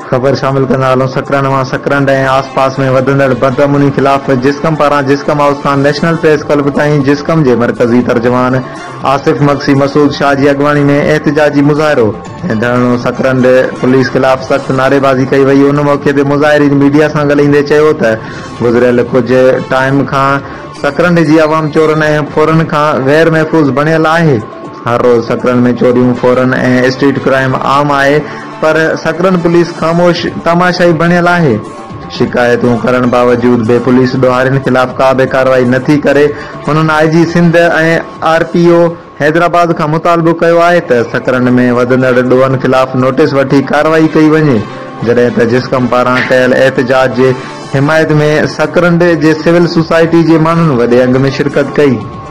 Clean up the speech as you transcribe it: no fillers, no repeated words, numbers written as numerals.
खबर शामिल कंदा हलूं। सकरन मां सकरंड ऐं आसपास में वधंदड़ बदअमनी खिलाफ़ जिस्कम पारां जिस्कम हाउस खां नेशनल प्रेस क्लब ताईं जिस्कम जे मरकज़ी तर्जुमान आसिफ मक्सी मसूद शाह जी अॻवानी में एहतिजाजी मुज़ाहिरो ऐं धरणो। सकरंड पुलिस खिलाफ़ सख़्त नारेबाज़ी कई वई। उन मौक़े ते मुज़ाहिरीन मीडिया सां ॻाल्हाईंदे चयो त गुज़िरियल कुझु टाइम खां सकरंड जी आवाम चोरनि ऐं फोरन खां गैर महफ़ूज़ बणियल आहे। हर रोज़ सकरन में चोरियूं, फोरन ऐं स्ट्रीट क्राइम आम आहे, पर सकरन पुलिस ख़ामोश तमाशाई बणियल आहे। शिकायतूं करण बावजूद बि पुलिस ॾोहारियुनि खिलाफ़ का बि कार्रवाई नथी करे। हुननि IG सिंध ऐं RPO हैदराबाद खां मुतालबो कयो आहे त सकरन में वधंदड़ ॾोहनि खिलाफ़ नोटिस वठी कार्रवाई कई वञे, जॾहिं त जिस्कम पारां कयल एहतिजाज जे हिमायत में सकरंड जे सिविल सोसाइटी जे माण्हुनि वॾे अंग में शिरकत कई।